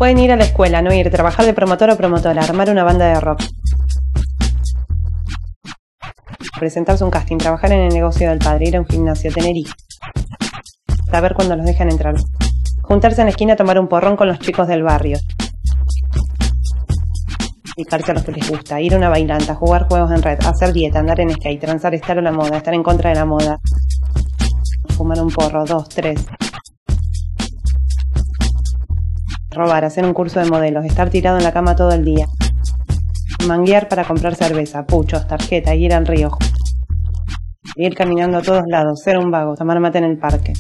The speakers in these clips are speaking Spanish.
Pueden ir a la escuela, no ir, trabajar de promotor o promotora, armar una banda de rock. Presentarse un casting, trabajar en el negocio del padre, ir a un gimnasio, tener hijos. Saber cuándo los dejan entrar. Juntarse en la esquina a tomar un porrón con los chicos del barrio. Dedicarse a lo que les gusta, ir a una bailanta, jugar juegos en red, hacer dieta, andar en skate, transar, estar a la moda, estar en contra de la moda. Fumar un porro, 2, 3. Robar, hacer un curso de modelos, estar tirado en la cama todo el día. Manguear para comprar cerveza, puchos, tarjeta, ir al río. Ir caminando a todos lados, ser un vago, tomar mate en el parque.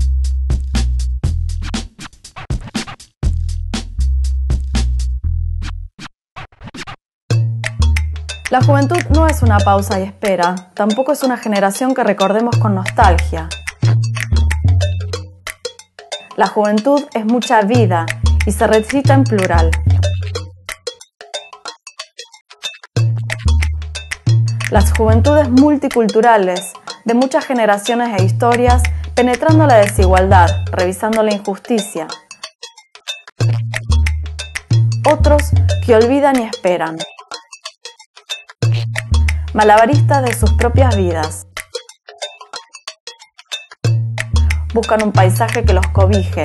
La juventud no es una pausa y espera, tampoco es una generación que recordemos con nostalgia. La juventud es mucha vida y se recita en plural. Las juventudes multiculturales, de muchas generaciones e historias, penetrando la desigualdad, revisando la injusticia. Otros que olvidan y esperan. Malabaristas de sus propias vidas. Buscan un paisaje que los cobije.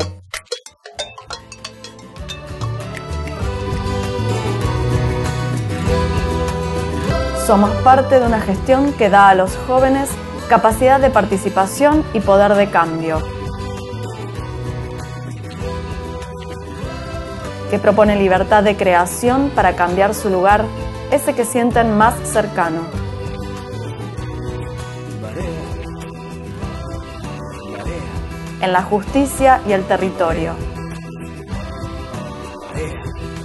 Somos parte de una gestión que da a los jóvenes capacidad de participación y poder de cambio, que propone libertad de creación para cambiar su lugar, ese que sienten más cercano. En la justicia y el territorio.